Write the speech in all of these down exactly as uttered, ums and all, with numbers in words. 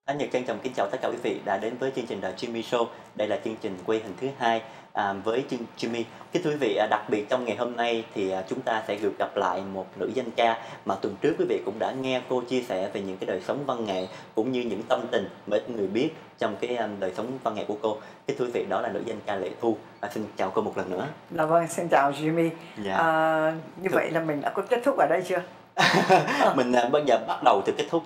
Anh Nhật trân trọng kính chào tất cả quý vị đã đến với chương trình The Jimmy Show. Đây là chương trình quay hình thứ hai à, với chương Jimmy. Kính thưa quý vị, à, đặc biệt trong ngày hôm nay thì à, chúng ta sẽ được gặp lại một nữ danh ca mà tuần trước quý vị cũng đã nghe cô chia sẻ về những cái đời sống văn nghệ cũng như những tâm tình mà ít người biết trong cái um, đời sống văn nghệ của cô. Kính thưa quý vị, đó là nữ danh ca Lệ Thu. À, xin chào cô một lần nữa. Dạ vâng, xin chào Jimmy. Dạ. À, như Thưa... vậy là mình đã có kết thúc ở đây chưa? Mình bây giờ bắt đầu từ kết thúc.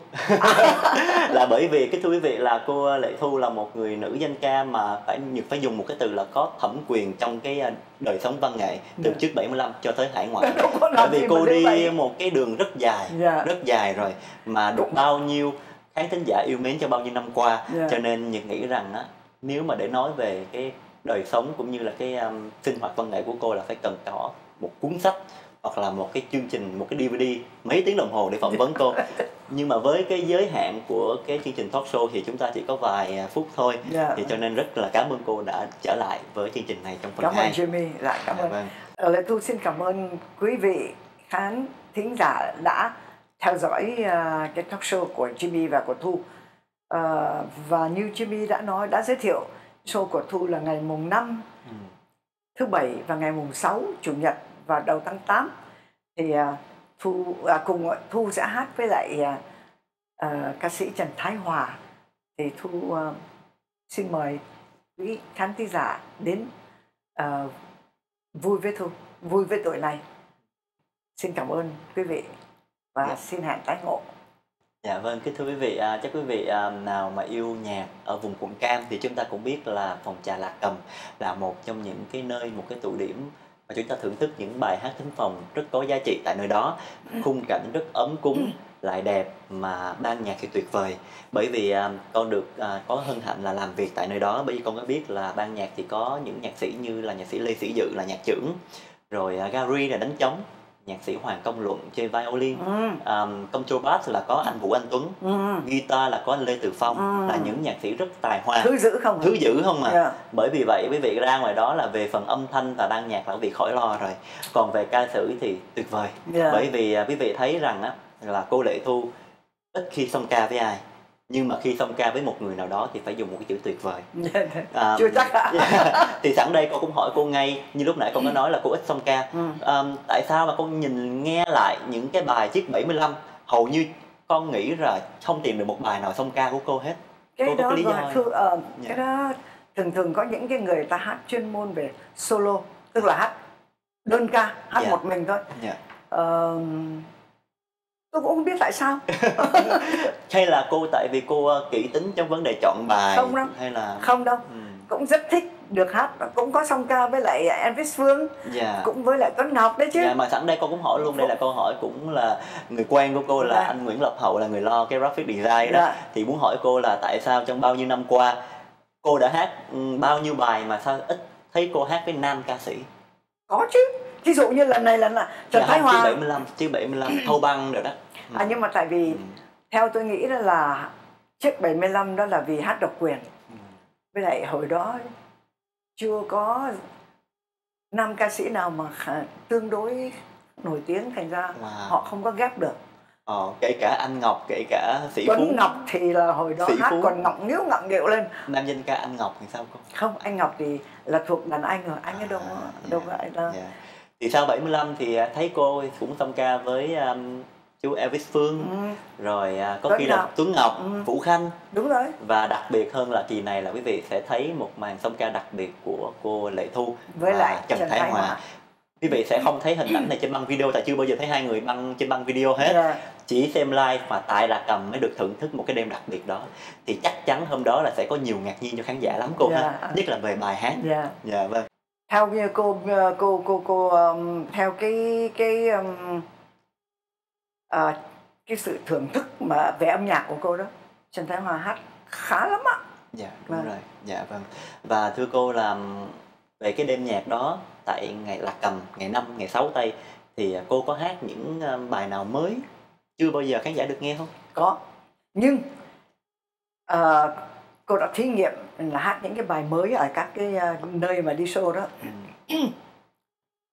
Là bởi vì cái thưa quý vị là cô Lệ Thu là một người nữ danh ca mà phải phải dùng một cái từ là có thẩm quyền trong cái đời sống văn nghệ từ yeah. trước bảy mươi lăm cho tới hải ngoại. Bởi vì cô đi vậy. một cái đường rất dài, yeah. rất dài rồi mà được Đúng. bao nhiêu khán thính giả yêu mến cho bao nhiêu năm qua, yeah. cho nên Nhật nghĩ rằng á, nếu mà để nói về cái đời sống cũng như là cái um, sinh hoạt văn nghệ của cô là phải cần có một cuốn sách hoặc là một cái chương trình, một cái đê vê đê mấy tiếng đồng hồ để phỏng vấn cô. Nhưng mà với cái giới hạn của cái chương trình talk show thì chúng ta chỉ có vài phút thôi, yeah. thì cho nên rất là cảm ơn cô đã trở lại với chương trình này trong phần cảm hai. Cảm ơn Jimmy, dạ, cảm ơn. Vâng. Lệ Thu xin cảm ơn quý vị khán thính giả đã theo dõi uh, cái talk show của Jimmy và của Thu. Uh, và như Jimmy đã nói, đã giới thiệu, show của Thu là ngày mùng năm, ừ. thứ bảy và ngày mùng sáu, chủ nhật và đầu tháng tám. Thì uh, Thu à, cùng Thu sẽ hát với lại uh, uh, ca sĩ Trần Thái Hòa. Thì Thu uh, xin mời quý khán thính giả đến uh, vui với Thu, vui với tuổi này. Xin cảm ơn quý vị và yeah. xin hẹn tái ngộ. Dạ vâng, kính thưa quý vị, à, chắc quý vị à, nào mà yêu nhạc ở vùng quận Cam thì chúng ta cũng biết là phòng trà Lạc Cầm là một trong những cái nơi, một cái tụ điểm mà chúng ta thưởng thức những bài hát thính phòng rất có giá trị tại nơi đó. Khung cảnh rất ấm cúng, lại đẹp mà ban nhạc thì tuyệt vời. Bởi vì à, con được à, có hân hạnh là làm việc tại nơi đó. Bởi vì con có biết là ban nhạc thì có những nhạc sĩ như là nhạc sĩ Lê Sĩ Dự là nhạc trưởng, rồi à, Gary là đánh trống, nhạc sĩ Hoàng Công Luận chơi violin, ừ. um, contrabass là có anh Vũ Anh Tuấn, ừ. guitar là có anh Lê Từ Phong, ừ. là những nhạc sĩ rất tài hoa, thứ dữ không thứ dữ không mà. Yeah. Bởi vì vậy quý vị ra ngoài đó là về phần âm thanh và ban nhạc là quý vị khỏi lo rồi. Còn về ca sử thì tuyệt vời. Yeah. Bởi vì uh, quý vị thấy rằng á là cô Lệ Thu ít khi song ca với ai, nhưng mà khi song ca với một người nào đó thì phải dùng một cái chữ tuyệt vời. um, Chưa chắc ạ. Yeah. Thì sẵn đây con cũng hỏi cô ngay, như lúc nãy con có nói là cô ít song ca. um, Tại sao mà con nhìn nghe lại những cái bài chiếc bảy mươi lăm, hầu như con nghĩ là không tìm được một bài nào song ca của cô hết. Cái cô đó có cái lý do thư, uh, yeah. Cái đó thường thường có những cái người ta hát chuyên môn về solo, tức là hát đơn ca, hát yeah. một mình thôi. Yeah. uh, Tôi cũng không biết tại sao. Hay là cô tại vì cô kỹ tính trong vấn đề chọn bài? Không đâu. Hay là không đâu. Ừ. Cũng rất thích được hát, cũng có song ca với lại Elvis Phương, yeah. cũng với lại Tuấn Ngọc đấy chứ. Dạ, mà sẵn đây con cũng hỏi luôn, đây là câu hỏi cũng là người quen của cô là yeah. anh Nguyễn Lập Hậu, là người lo cái graphic design đó. Yeah. Thì muốn hỏi cô là tại sao trong bao nhiêu năm qua cô đã hát bao nhiêu bài mà sao ít thấy cô hát với nam ca sĩ? Có chứ. Ví dụ như lần này là Trần dạ, Thái Hòa. Chứ bảy mươi lăm, chứ bảy mươi lăm Thâu Băng rồi đó. Ừ. À, nhưng mà tại vì ừ. theo tôi nghĩ đó là chiếc bảy mươi lăm đó là vì hát độc quyền. Ừ. Với lại hồi đó chưa có nam ca sĩ nào mà tương đối nổi tiếng, thành ra wow. họ không có ghép được. Ờ, kể cả anh Ngọc, kể cả Sĩ Tuấn Phú. Ngọc thì là hồi đó Sĩ hát Phú. Còn ngọng nghíu ngọng nghịu lên. Nam danh ca anh Ngọc thì sao cô? Không, anh Ngọc thì là thuộc đàn anh rồi, anh ấy đâu à, đâu yeah, gọi là. Yeah. Thì sau bảy mươi lăm thì thấy cô cũng song ca với um, chú Elvis Phương, ừ. rồi uh, có Tuấn khi Ngọc. là Tuấn Ngọc, ừ. Vũ Khanh. Đúng rồi. Và đặc biệt hơn là kỳ này là quý vị sẽ thấy một màn song ca đặc biệt của cô Lệ Thu với lại Trần, Trần Thái, Thái Hòa. Hòa. Quý vị sẽ không thấy hình ảnh này trên băng video, tại chưa bao giờ thấy hai người băng trên băng video hết. Yeah. Chỉ xem live và tại Lạc Cầm mới được thưởng thức một cái đêm đặc biệt đó. Thì chắc chắn hôm đó là sẽ có nhiều ngạc nhiên cho khán giả lắm cô, yeah. ha. Nhất là về bài hát. Dạ, yeah. yeah, vâng. Theo như cô cô cô cô um, theo cái cái um, uh, cái sự thưởng thức mà về âm nhạc của cô đó, Trần Thái Hòa hát khá lắm ạ. Dạ, đúng vâng. rồi. Dạ vâng. Và thưa cô là về cái đêm nhạc đó tại ngày Lạc Cầm ngày năm, ngày sáu Tây thì cô có hát những bài nào mới chưa bao giờ khán giả được nghe không? Có. Nhưng uh, cô đã thí nghiệm là hát những cái bài mới ở các cái nơi mà đi show đó. Ừ.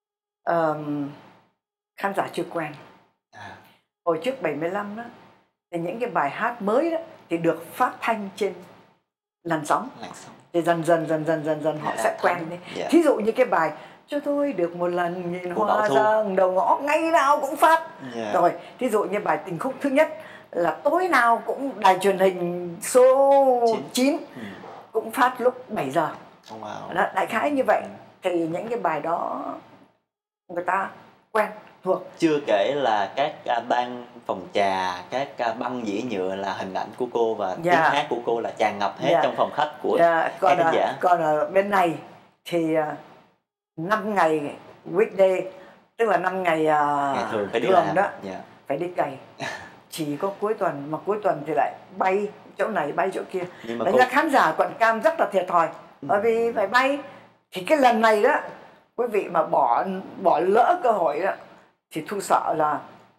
um, khán giả chưa quen. À. Hồi trước bảy mươi lăm đó thì những cái bài hát mới đó thì được phát thanh trên làn sóng, làn sóng. Thì dần dần dần dần dần dần họ Dạ, sẽ quen đi. dạ. Thí dụ như cái bài Cho tôi được một lần nhìn Của hoa Bảo Thu. giang đầu ngõ, ngày nào cũng phát. Dạ. Rồi, thí dụ như bài tình khúc thứ nhất là tối nào cũng đài truyền hình số Chín. chín Ừ. cũng phát lúc bảy giờ. Wow. Đó, đại khái như vậy. Thì những cái bài đó người ta quen thuộc. Chưa kể là các à, ban phòng trà, các à, băng dĩa nhựa là hình ảnh của cô và tiếng Dạ. hát của cô là tràn ngập hết Dạ. trong phòng khách của Dạ, các còn, khán ở, giả. còn ở bên này thì uh, năm ngày weekday, tức là năm ngày, uh, Ngày thường phải đi thường làm. đó, Dạ. phải đi cày. Chỉ có cuối tuần, mà cuối tuần thì lại bay chỗ này bay chỗ kia. Nhưng mà Thành cô... ra khán giả Quận Cam rất là thiệt thòi, Ừ. bởi vì phải bay. Thì cái lần này đó, quý vị mà bỏ bỏ lỡ cơ hội đó thì Thu sợ là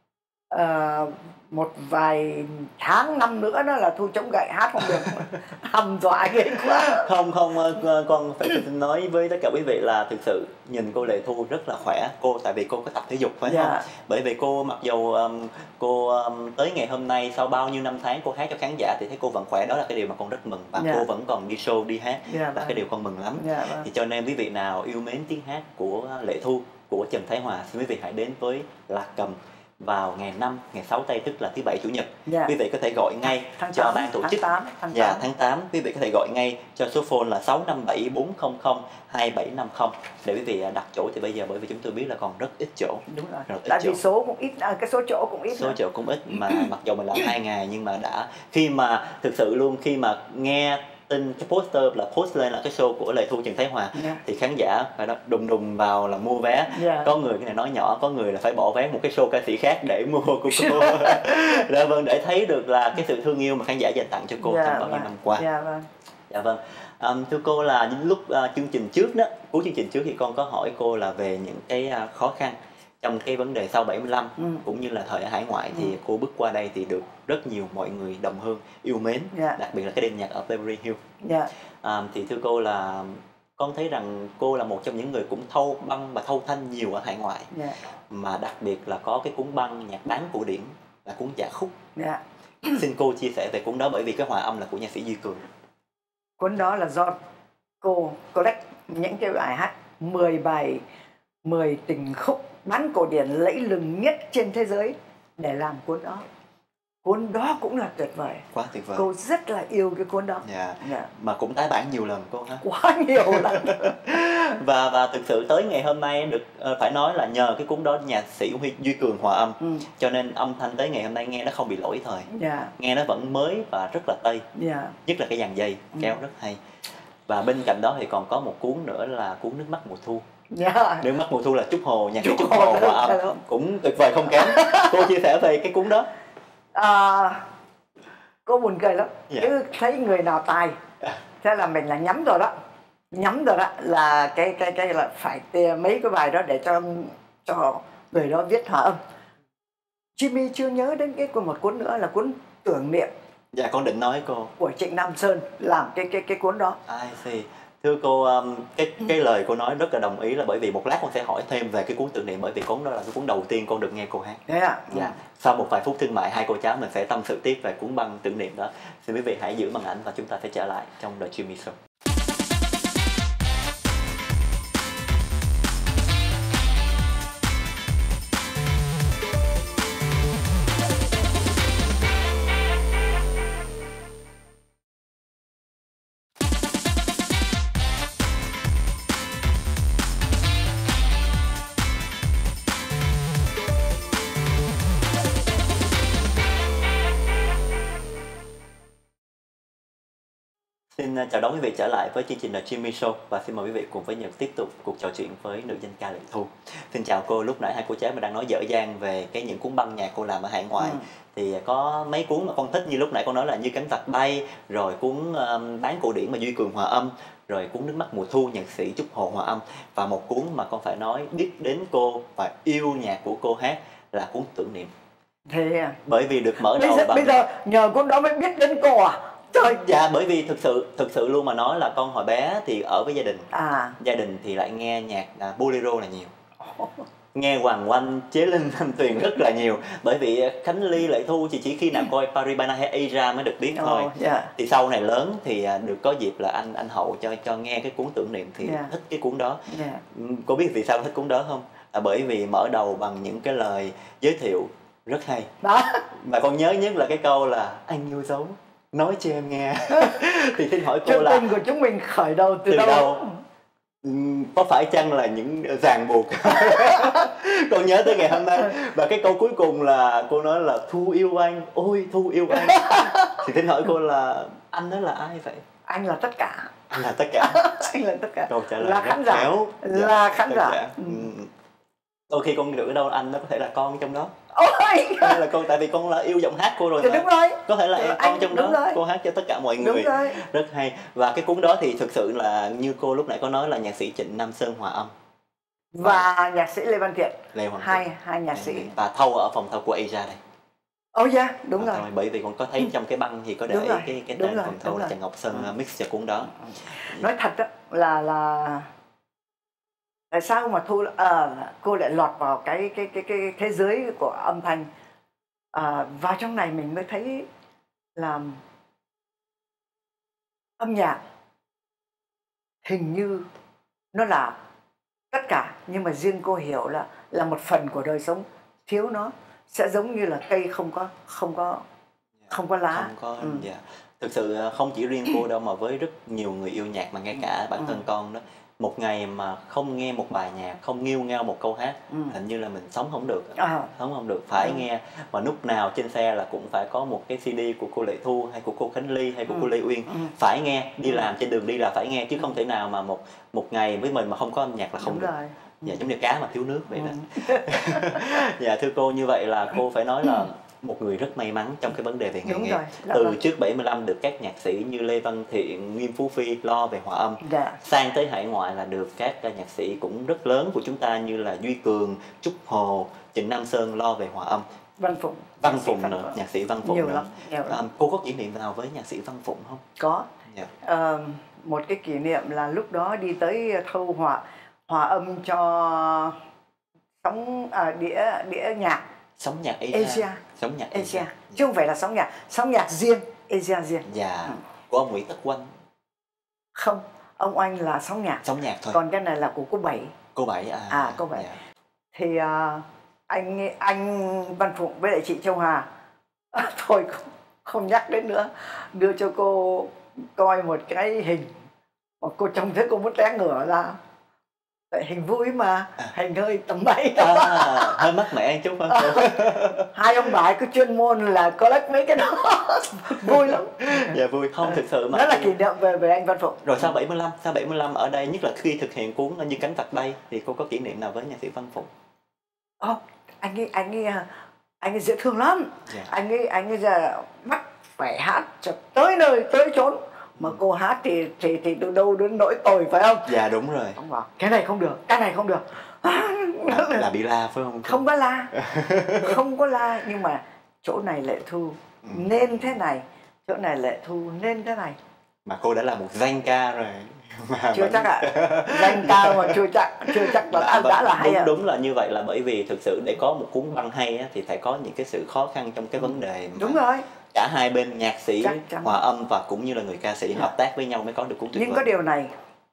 uh, một vài tháng năm nữa đó là Thu chống gậy hát không được. Hầm dọa ghê quá. Không, không, ờ, con phải nói với tất cả quý vị là thực sự nhìn cô Lệ Thu rất là khỏe. Cô tại vì cô có tập thể dục phải Dạ. không? Bởi vì cô mặc dù um, cô um, tới ngày hôm nay sau bao nhiêu năm tháng cô hát cho khán giả thì thấy cô vẫn khỏe, đó là cái điều mà con rất mừng. Và Dạ. cô vẫn còn đi show, đi hát, Dạ, là vâng. cái điều con mừng lắm. Dạ, vâng. Thì cho nên quý vị nào yêu mến tiếng hát của Lệ Thu, của Trần Thái Hòa, xin quý vị hãy đến với Lạc Cầm vào ngày năm, ngày sáu tây, tức là thứ bảy chủ nhật. Dạ. Quý vị có thể gọi ngay Tháng cho tám, ban tổ tháng chức. tám, tháng Dạ, tám. tháng tám quý vị có thể gọi ngay cho số phone là sáu năm bảy bốn không không hai bảy năm không để quý vị đặt chỗ. Thì bây giờ bởi vì chúng tôi biết là còn rất ít chỗ. Đúng rồi. Rất ít Tại vì chỗ. số cũng ít, à, cái số chỗ cũng ít. Số nữa. chỗ cũng ít mà mặc dù mình làm hai ngày nhưng mà đã khi mà thực sự luôn khi mà nghe tin cái poster là post lên là cái show của Lệ Thu Trần Thái Hòa, Yeah. thì khán giả phải đó đùng đùng vào là mua vé. Yeah. Có người cái này nói nhỏ, có người là phải bỏ vé một cái show ca sĩ khác để mua của cô. Dạ vâng, để thấy được là cái sự thương yêu mà khán giả dành tặng cho cô Yeah, trong bao nhiêu vâng. năm qua. Yeah, vâng. Dạ vâng. Um, thưa cô là những lúc uh, chương trình trước đó, cuối chương trình trước thì con có hỏi cô là về những cái uh, khó khăn trong cái vấn đề sau bảy mươi lăm, Ừ. cũng như là thời ở hải ngoại. Thì Ừ. cô bước qua đây thì được rất nhiều mọi người đồng hương yêu mến, Dạ. đặc biệt là cái đêm nhạc ở Beverly Hills. Yeah. Um, thì thưa cô là con thấy rằng cô là một trong những người cũng thâu băng và thâu thanh nhiều ở hải ngoại, Yeah. mà đặc biệt là có cái cuốn băng nhạc bán cổ điển là cuốn Dạ Khúc. Yeah. Xin cô chia sẻ về cuốn đó, bởi vì cái hòa âm là của nhạc sĩ Duy Cường. Cuốn đó là do cô collect những cái bài hát, mười bài, mười tình khúc bán cổ điển lẫy lừng nhất trên thế giới để làm cuốn đó. Cuốn đó cũng là tuyệt vời. Quá tuyệt vời. Cô rất là yêu cái cuốn đó. Dạ. Yeah. Mà cũng tái bản nhiều lần cô ha. Quá nhiều lần. và và thực sự tới ngày hôm nay được uh, phải nói là nhờ cái cuốn đó nhạc sĩ Huy, Duy Cường hòa âm, Ừ. cho nên âm thanh tới ngày hôm nay nghe nó không bị lỗi thời, Yeah. nghe nó vẫn mới và rất là tây, Yeah. nhất là cái dàn dây kéo rất hay. Và bên cạnh đó thì còn có một cuốn nữa là cuốn Nước Mắt Mùa Thu. Yeah. Nước Mắt Mùa Thu là Trúc Hồ, nhạc sĩ Trúc Trúc Hồ Hồ nữa, hòa âm, đúng. cũng tuyệt vời không kém. Cô chia sẻ về cái cuốn đó. À, cô buồn cười lắm. Dạ. Cứ thấy người nào tài thế là mình là nhắm rồi đó, nhắm rồi đó là cái cái cái là phải tìa mấy cái bài đó để cho cho người đó viết hòa âm. Jimmy chưa nhớ đến cái một cuốn nữa là cuốn Tưởng Niệm Dạ con định nói cô. của Trịnh Nam Sơn làm cái cái cái cuốn đó. I see. Thưa cô, um, cái cái lời cô nói rất là đồng ý, là bởi vì một lát con sẽ hỏi thêm về cái cuốn Tưởng Niệm, bởi vì cuốn đó là cái cuốn đầu tiên con được nghe cô hát. Thế à? Dạ. Sau một vài phút thương mại, hai cô cháu mình sẽ tâm sự tiếp về cuốn băng Tưởng Niệm đó. Xin quý vị hãy giữ màn ảnh và chúng ta sẽ trở lại trong The Jimmy Show. Xin chào đón quý vị trở lại với chương trình The Jimmy Show, và xin mời quý vị cùng với Nhật tiếp tục cuộc trò chuyện với nữ danh ca Lệ Thu. Xin chào cô, lúc nãy hai cô cháu mình đang nói dở dang về cái những cuốn băng nhạc cô làm ở hải ngoại. Ừ. Thì có mấy cuốn mà con thích, như lúc nãy con nói là Như Cánh Vạc Bay, rồi cuốn um, Bán Cổ Điển mà Duy Cường hòa âm, rồi cuốn Nước Mắt Mùa Thu nhạc sĩ Trúc Hồ hòa âm, và một cuốn mà con phải nói biết đến cô và yêu nhạc của cô hát là cuốn Tưởng Niệm. Thế à? Bởi vì được mở Bây đầu giờ, bằng... bây giờ nhờ cuốn đó mới biết đến cô à? Trời. Dạ, bởi vì thực sự thực sự luôn mà nói là con hồi bé thì ở với gia đình. À. Gia đình thì lại nghe nhạc à, bolero là nhiều. nghe Hoàng Oanh, Chế Linh, Thanh Tuyền rất là nhiều. Bởi vì Khánh Ly, Lệ Thu thì chỉ khi nào coi Paribana hay Asia mới được biết thôi. Oh, yeah. Thì sau này lớn thì được có dịp là anh anh Hậu cho cho nghe cái cuốn Tưởng Niệm thì yeah. thích cái cuốn đó. Yeah. Cô biết vì sao thích cuốn đó không? Là bởi vì mở đầu bằng những cái lời giới thiệu rất hay. Đó. Mà con nhớ nhất là cái câu là anh yêu dấu nói cho em nghe. Thì xin hỏi cô Chương là trình của chúng mình khởi đầu từ, từ đâu? đâu? Có phải chăng là những ràng buộc? Con nhớ tới ngày hôm nay. Và cái câu cuối cùng là cô nói là Thu yêu anh, ôi Thu yêu anh. Thì xin hỏi cô là anh đó là ai vậy? Anh là tất cả. Anh là tất cả. Anh là tất cả. Câu trả lời là khán giả. Khéo. Là dạ, khán giả. giả. Ừ. Đôi khi con tưởng đâu anh nó có thể là con trong đó. Ôi. Là con, tại vì con là yêu giọng hát cô rồi. Thì đúng rồi. Có thể là em con trong đó. Rồi. Cô hát cho tất cả mọi người. Đúng rồi. Rất hay. Và cái cuốn đó thì thực sự là như cô lúc nãy có nói là nhạc sĩ Trịnh Nam Sơn hòa âm. Và, và nhạc sĩ Lê Văn Thiện. Lê Văn hai Thiện. hai nhạc sĩ. Và thâu ở phòng thâu của Asia đây. Ồ oh yeah, đúng rồi. Bởi vì con có thấy trong cái băng thì có để cái cái tên phòng thâu là Trần Ngọc Sơn ừ. mix cho cuốn đó. Nói thật đó, là là tại sao mà Thu à, cô lại lọt vào cái cái cái cái thế giới của âm thanh, à, vào trong này mình mới thấy là âm nhạc hình như nó là tất cả, nhưng mà riêng cô hiểu là là một phần của đời sống, thiếu nó sẽ giống như là cây không có không có không có lá. Không có, ừ. dạ. Thực sự không chỉ riêng cô đâu mà với rất nhiều người yêu nhạc mà ngay cả bản thân ừ. con đó, một ngày mà không nghe một bài nhạc, không nghêu ngao một câu hát, ừ. hình như là mình sống không được, à. sống không được, phải ừ. nghe. Mà lúc nào trên xe là cũng phải có một cái xê đê của cô Lệ Thu hay của cô Khánh Ly hay của ừ. cô Lê Uyên, ừ. phải nghe, đi làm trên đường đi là phải nghe, chứ không thể nào mà một một ngày với mình mà không có âm nhạc là không Đúng được. Rồi. Dạ, giống như cá mà thiếu nước vậy đó. Ừ. Dạ, thưa cô, như vậy là cô phải nói là một người rất may mắn trong cái vấn đề về nghề nghiệp. Từ vâng. trước bảy mươi lăm được các nhạc sĩ như Lê Văn Thiện, Nghiêm Phú Phi lo về hòa âm, dạ. sang tới hải ngoại là được các nhạc sĩ cũng rất lớn của chúng ta như là Duy Cường, Trúc Hồ, Trịnh Nam Sơn lo về hòa âm. Văn Phụng. Văn Phụng nữa, nhạc sĩ Văn Phụng nhiều nữa. Lắm, nhiều lắm. À, cô có kỷ niệm nào với nhạc sĩ Văn Phụng không? Có. Dạ. À, một cái kỷ niệm là lúc đó đi tới thâu hòa hòa âm cho sóng à, đĩa đĩa nhạc. Sóng nhạc Asia. Asia. Sóng nhạc Asia. Asia. Chứ không phải là sóng nhạc, sóng nhạc riêng, Asia riêng. Dạ. Ừ. Của ông Nguyễn Tất Oanh. Không, ông Oanh là sóng nhạc. Sóng nhạc thôi. Còn cái này là của cô Bảy. Cô Bảy à. À, cô Bảy. Dạ. Thì uh, anh anh Văn Phụng với lại chị Châu Hà à, thôi không, không nhắc đến nữa, đưa cho cô coi một cái hình mà cô trông thấy cô muốn té ngửa ra. Tại hình vui mà, à. hình hơi tầm bậy. À, hơi mắc mẹ chút phải không? Hai ông bà cứ chuyên môn là collect mấy cái đó. Vui lắm. Dạ vui, không thực sự mà. Đó là kỷ niệm về về anh Văn Phụng. Rồi sau bảy mươi lăm, sau bảy mươi lăm ở đây, nhất là khi thực hiện cuốn Như Cánh Vạc Bay thì cô có kỷ niệm nào với nhạc sĩ Văn Phụng? Ồ, oh, anh ấy anh ấy anh ấy dễ thương lắm. Yeah. Anh ấy anh ấy giờ bắt phải hát cho tới nơi tới chốn. Mà cô hát thì thì thì từ đâu đến nỗi tồi phải không? Dạ đúng rồi. Không bảo cái này không được, cái này không được. À, là bị la phải không? Không có la, không có la, nhưng mà chỗ này Lệ Thu ừ. nên thế này, chỗ này Lệ Thu nên thế này. Mà cô đã là một danh ca rồi. Mà chưa vẫn... chắc ạ, à. danh ca mà chưa chắc, chưa chắc là đã, đã, đã là hay đúng, à. Đúng là như vậy, là bởi vì thực sự để có một cuốn băng hay á, thì phải có những cái sự khó khăn trong cái vấn đề. Mà... Đúng rồi. Cả hai bên nhạc sĩ, hòa âm và cũng như là người ca sĩ yeah. hợp tác với nhau mới có được cuốn tuyệt vời. Nhưng có điều này,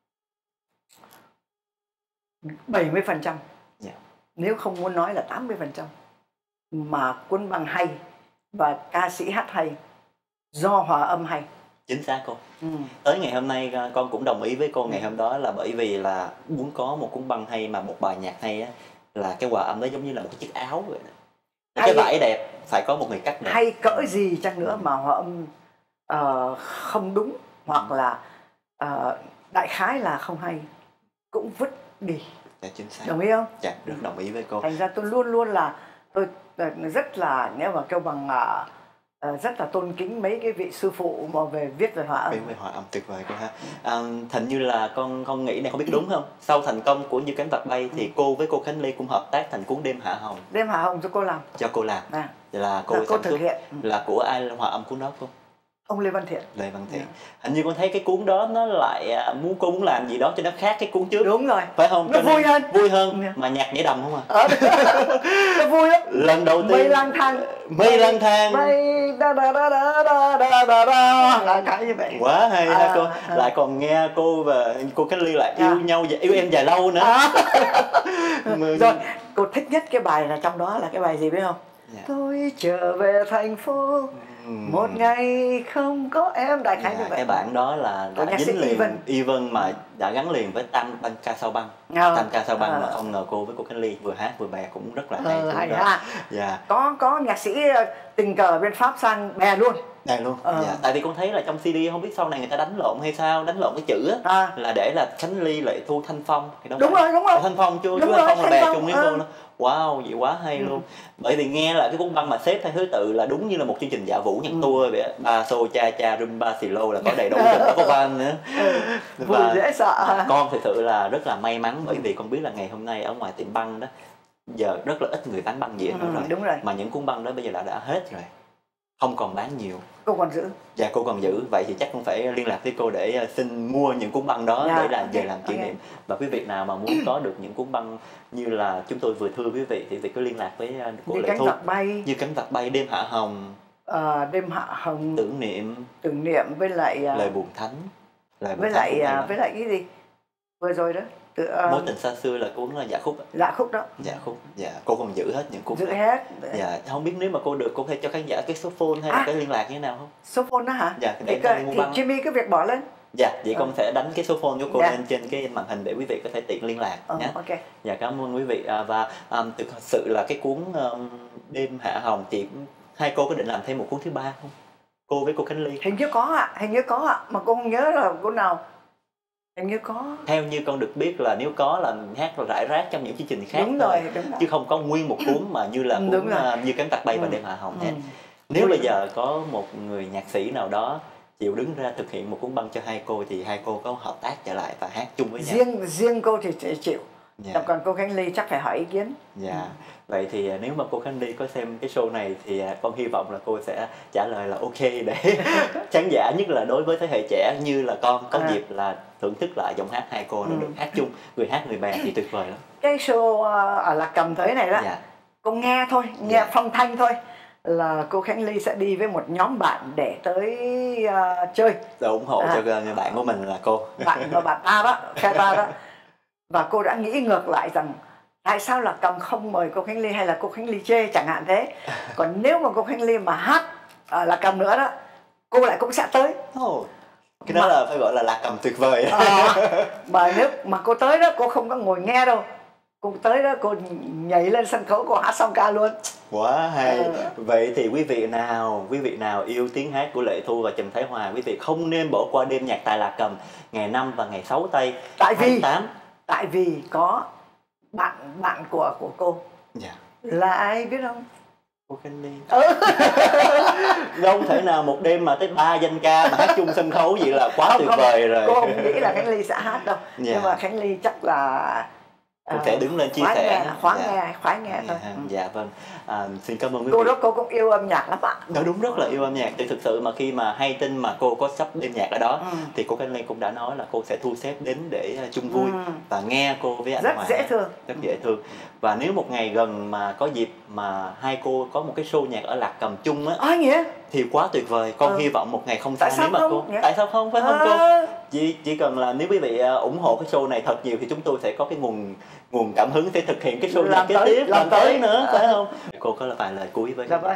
bảy mươi phần trăm yeah. nếu không muốn nói là tám mươi phần trăm mà cuốn băng hay và ca sĩ hát hay do hòa âm hay. Chính xác cô. Ừ. Tới ngày hôm nay con cũng đồng ý với cô ngày hôm đó, là bởi vì là muốn có một cuốn băng hay mà một bài nhạc hay á, là cái hòa âm đó giống như là một cái chiếc áo vậy đó. Cái vải đẹp phải có một người cắt đẹp. Hay cỡ gì chăng nữa mà hòa âm uh, không đúng hoặc là uh, đại khái là không hay cũng vứt đi. Dạ, chính xác. Đồng ý không? Dạ, rất đồng ý với cô. Thành ra tôi luôn luôn là tôi rất là, nếu mà kêu bằng uh, rất là tôn kính mấy cái vị sư phụ mà về viết về hòa âm. Viết về hòa âm tuyệt vời cô ha. À, thành như là con không nghĩ này, không biết đúng không? Sau thành công của Như Cánh Vạc Bay thì cô với cô Khánh Ly cũng hợp tác thành cuốn Đêm Hạ Hồng. Đêm Hạ Hồng cho cô làm. Cho cô làm. À. Là cô, là cô thực hiện. Là của ai hòa âm cuốn đó cô? ông Lê Văn Thiện. Lê Văn Thiện. Yeah. Hình như con thấy cái cuốn đó nó lại à, muốn cô muốn làm gì đó cho nó khác cái cuốn trước. Đúng rồi. Phải không? Nó cho vui hơn. Vui hơn. Yeah. Mà nhạc nhảy đầm không à? Ờ, nó vui lắm. Lần đầu tiên. Mây lang thang. Mây lang thang. Mây da da da da da da da da. Là cái như vậy. Quá hay ha à, cô. à. Lại còn nghe cô và cô Khánh Ly lại yêu À. nhau yêu em dài lâu nữa. À. Rồi, cô thích nhất cái bài là trong đó là cái bài gì biết không? Yeah. Tôi trở về thành phố uhm. một ngày không có em, đại khái yeah, như vậy. Cái bản đó là đã dính liền Y Vân mà đã gắn liền với Tam Băng Ca Sao Băng. À. Tam Ca Sao Băng À. mà không ngờ cô với cô Khánh Ly vừa hát vừa bè cũng rất là hay. Ờ, hay đó. ha. Yeah. Có có nhạc sĩ tình cờ bên Pháp sang bè luôn. Đây luôn. Ờ. Dạ. Tại vì con thấy là trong xê đê không biết sau này người ta đánh lộn hay sao, đánh lộn cái chữ á, à. là để là Khánh Ly Lệ Thu Thanh Phong thì đúng rồi, đúng rồi. Thanh Phong chú chú Thanh Phong là bè chung với cô. Wow, vậy quá hay ừ. luôn. Bởi vì nghe lại cái cuốn băng mà xếp theo thứ tự là đúng như là một chương trình dạ vũ nhạc ừ. tour vậy. Ba xô cha cha rumba xì lô là có đầy đủ trong có van nữa. Ừ. Vui dễ sợ. Con thực sự là rất là may mắn bởi vì con biết là ngày hôm nay ở ngoài tiệm băng đó giờ rất là ít người bán băng diễn nữa ừ, rồi. Đúng rồi. Mà những cuốn băng đó bây giờ đã đã hết rồi. Không còn bán nhiều. Cô còn giữ? Dạ cô còn giữ. Vậy thì chắc cũng phải liên lạc với cô để xin mua những cuốn băng đó yeah, để làm về okay, làm kỷ okay. niệm. Và quý vị nào mà muốn có được những cuốn băng như là chúng tôi vừa thưa quý vị thì quý vị cứ liên lạc với cô Lệ Thu. Như Cánh Vạc Bay. Như Cánh Vạc Bay, Đêm Hạ Hồng. À, Đêm Hạ Hồng. Tưởng Niệm. Tưởng Niệm với lại Lời Buồn Thánh. Lời Buồn với Thánh lại với lại cái gì vừa rồi đó. Từ, uh, Mối Tình Xa Xưa là cuốn là dạ khúc. Dạ khúc đó. Dạ khúc. Dạ cô còn giữ hết những cuốn. Giữ hết. Dạ không biết nếu mà cô được cô có thể cho khán giả cái số phone hay à, là cái liên lạc như thế nào không? Số phone đó hả? Dạ để thì, thì Jimmy cứ việc bỏ lên. Dạ vậy ừ. con sẽ đánh cái số phone của cô yeah. lên trên cái màn hình để quý vị có thể tiện liên lạc ừ, nhé. Okay. Dạ cảm ơn quý vị à, và um, thực sự là cái cuốn um, Đêm Hạ Hồng thì hai cô có định làm thêm một cuốn thứ ba không? Cô với cô Khánh Ly. Hình như có ạ, à, hình như có ạ, à. Mà cô không nhớ là cuốn nào. Hình như có. Theo như con được biết là nếu có là hát rải rác trong những chương trình khác đúng rồi, đúng rồi. Chứ không có nguyên một cuốn mà như là cuốn uh, Như Cánh Vạc Bay ừ. và Đêm Hạ Hồng nhé. Ừ. Nếu bây giờ có một người nhạc sĩ nào đó chịu đứng ra thực hiện một cuốn băng cho hai cô thì hai cô có hợp tác trở lại và hát chung với nhau? Riêng riêng cô thì sẽ chịu. Yeah. Còn cô Khánh Ly chắc phải hỏi ý kiến. Dạ. Yeah. Ừ. Vậy thì nếu mà cô Khánh Ly có xem cái show này thì con hy vọng là cô sẽ trả lời là ok để khán giả nhất là đối với thế hệ trẻ như là con có à. dịp là thưởng thức lại giọng hát hai cô nó ừ. được hát chung, người hát người bè thì tuyệt vời lắm. Cái show ở Lạc Cầm tới này đó, yeah. cô nghe thôi, nghe yeah. phong thanh thôi là cô Khánh Ly sẽ đi với một nhóm bạn để tới uh, chơi. Để ủng hộ à. cho người bạn của mình là cô. Bạn và bạn ta đó, khe ta đó. Và cô đã nghĩ ngược lại rằng tại sao là Cầm không mời cô Khánh Ly hay là cô Khánh Ly chê chẳng hạn thế. Còn nếu mà cô Khánh Ly mà hát uh, là Cầm nữa đó, cô lại cũng sẽ tới. Oh. Cái đó mà, là phải gọi là Lạc Cầm tuyệt vời. À, mà nếu mà cô tới đó cô không có ngồi nghe đâu, cô tới đó cô nhảy lên sân khấu cô hát song ca luôn. Quá hay. Ừ. Vậy thì quý vị nào quý vị nào yêu tiếng hát của Lệ Thu và Trần Thái Hòa, quý vị không nên bỏ qua đêm nhạc tại Lạc Cầm ngày năm và ngày sáu tây tại vì tháng tám. Tại vì có bạn bạn của của cô. Dạ. Là ai biết không? Cô Khánh Ly. Ừ. Không thể nào một đêm mà tới ba danh ca mà hát chung sân khấu vậy là quá không, tuyệt không, vời rồi. Cô không nghĩ là Khánh Ly sẽ hát đâu. Yeah. Nhưng mà Khánh Ly chắc là cô uh, sẽ đứng lên chia sẻ, nghe, khoái dạ. nghe, khoái nghe thôi. Dạ, dạ vâng. À, xin cảm ơn quý cô vị. Cô đó cô cũng yêu âm nhạc lắm ạ. Đó đúng rất là yêu âm nhạc. Thì thực sự mà khi mà hay tin mà cô có sắp đêm nhạc ở đó ừ. thì cô Khánh Ly cũng đã nói là cô sẽ thu xếp đến để chung vui ừ. và nghe cô với anh rất Hòa. Rất dễ thương. Rất dễ thương. Và nếu một ngày gần mà có dịp mà hai cô có một cái show nhạc ở Lạc Cầm chung á. À, nghĩa? Thì quá tuyệt vời. Con ừ. hy vọng một ngày không xa nếu mà cô. Nghĩa? Tại sao không? Phải à. không cô? Chỉ chỉ cần là nếu quý vị ủng hộ cái show này thật nhiều thì chúng tôi sẽ có cái nguồn nguồn cảm hứng để thực hiện cái show nhạc kế tiếp làm tới, tới nữa, à. phải không? Cô có vài lời cuối với. Dạ vâng.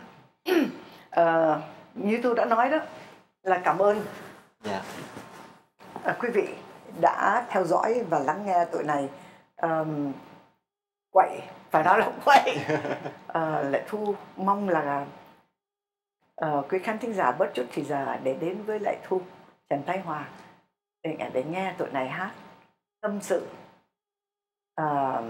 À, như tôi đã nói đó là cảm ơn. Dạ. À, quý vị đã theo dõi và lắng nghe tụi này um, quậy, phải nói là quậy. À, Lệ Thu mong là uh, quý khán thính giả bớt chút thì giờ để đến với Lệ Thu, Trần Thái Hòa để, để nghe tụi này hát tâm sự, uh,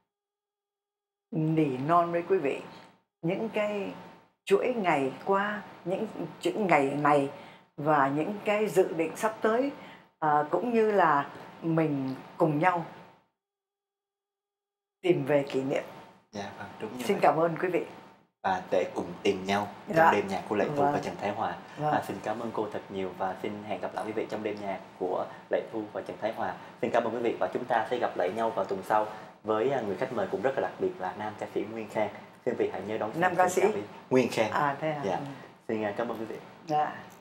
nỉ non với quý vị những cái chuỗi ngày qua, những những ngày này và những cái dự định sắp tới, uh, cũng như là mình cùng nhau tìm về kỷ niệm. Dạ, vâng, đúng như Xin vậy. Cảm ơn quý vị. và để cùng tìm nhau trong Dạ. đêm nhạc của Lệ Thu Vâng. và Trần Thái Hòa. Vâng. À, xin cảm ơn cô thật nhiều và xin hẹn gặp lại quý vị trong đêm nhạc của Lệ Thu và Trần Thái Hòa. Xin cảm ơn quý vị và chúng ta sẽ gặp lại nhau vào tuần sau với người khách mời cũng rất là đặc biệt là nam ca sĩ Nguyên Khang. Xin quý vị hãy nhớ đón xem Nam ca chương sĩ? trình Nguyên Khang. À thế à. Dạ. Ừ. Xin cảm ơn quý vị. Dạ.